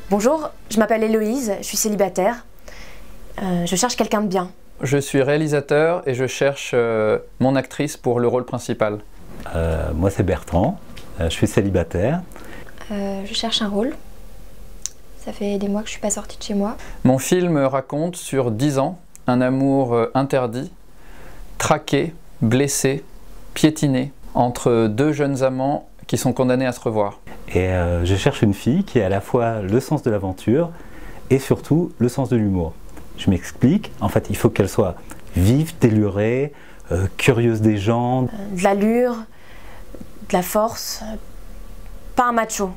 Bonjour, je m'appelle Héloïse, je suis célibataire. Je cherche quelqu'un de bien. Je suis réalisateur et je cherche mon actrice pour le rôle principal. Moi c'est Bertrand, je suis célibataire. Je cherche un rôle. Ça fait des mois que je ne suis pas sortie de chez moi. Mon film raconte sur 10 ans un amour interdit, traqué, blessé, piétiné entre deux jeunes amants qui sont condamnés à se revoir. Et je cherche une fille qui a à la fois le sens de l'aventure et surtout le sens de l'humour. Je m'explique, en fait il faut qu'elle soit vive, délurée, curieuse des gens. De l'allure, de la force, pas un macho.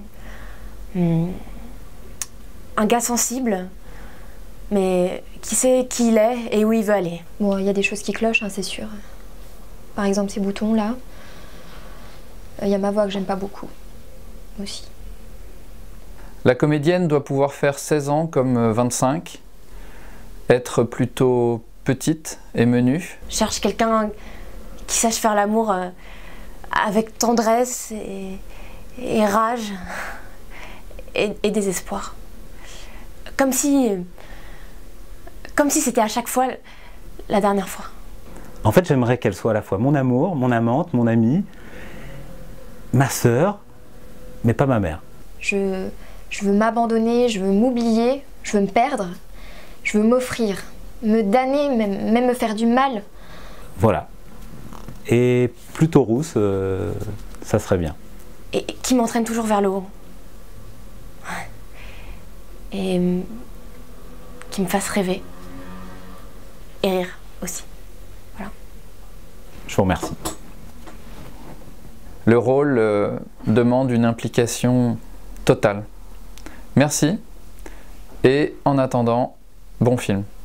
Un gars sensible, mais qui sait qui il est et où il veut aller. Bon, il y a des choses qui clochent, hein, c'est sûr. Par exemple ces boutons là. Il y a ma voix que j'aime pas beaucoup, aussi. La comédienne doit pouvoir faire 16 ans comme 25, être plutôt petite et menue. Je cherche quelqu'un qui sache faire l'amour avec tendresse et rage et désespoir. Comme si c'était à chaque fois la dernière fois. En fait j'aimerais qu'elle soit à la fois mon amour, mon amante, mon amie, ma sœur, mais pas ma mère. Je veux m'abandonner, je veux m'oublier, je veux me perdre, je veux m'offrir, me damner, même me faire du mal. Voilà. Et plutôt rousse, ça serait bien. Et qui m'entraîne toujours vers le haut. Et qui me fasse rêver. Et rire aussi. Voilà. Je vous remercie. Le rôle demande une implication totale. Merci et en attendant, bon film.